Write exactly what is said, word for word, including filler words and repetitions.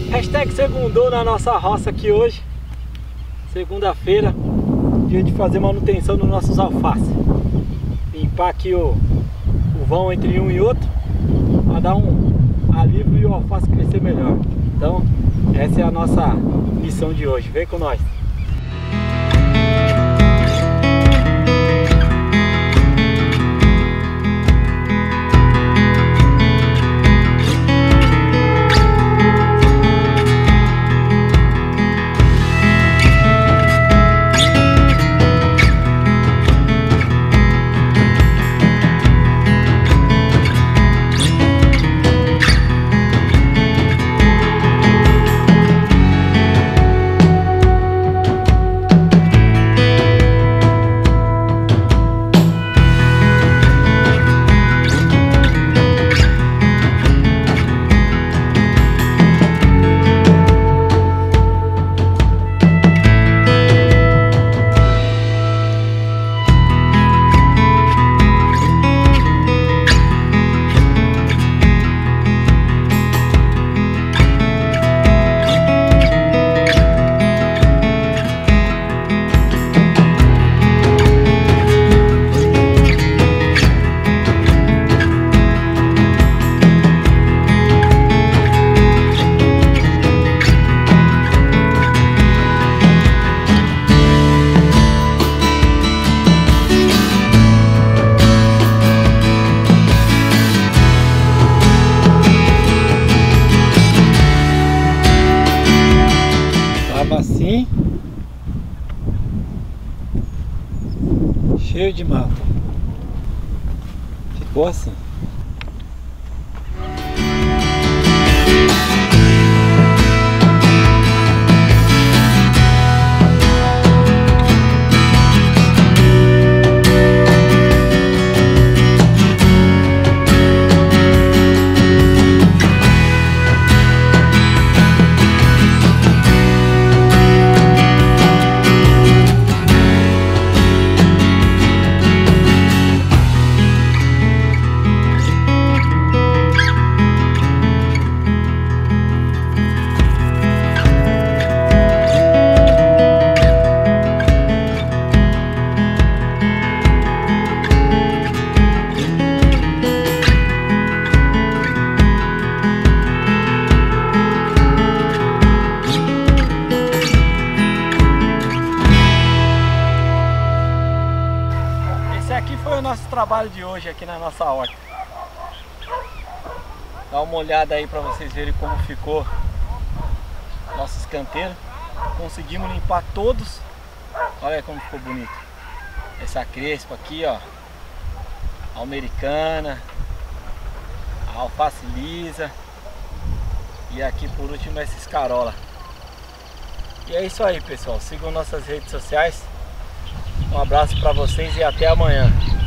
Hashtag segundou na nossa roça aqui hoje. Segunda-feira, dia de fazer manutenção nos nossos alfaces. Limpar aqui o, o vão entre um e outro, para dar um alívio e o alface crescer melhor. Então, essa é a nossa missão de hoje. Vem com nós! Assim, cheio de mata, ficou assim. Foi o nosso trabalho de hoje aqui na nossa horta. Dá uma olhada aí para vocês verem como ficou nossos canteiros. Conseguimos limpar todos. Olha como ficou bonito. Essa crespa aqui, ó, a americana, a alface lisa e aqui por último essa escarola. E é isso aí, pessoal. Sigam nossas redes sociais. Um abraço para vocês e até amanhã.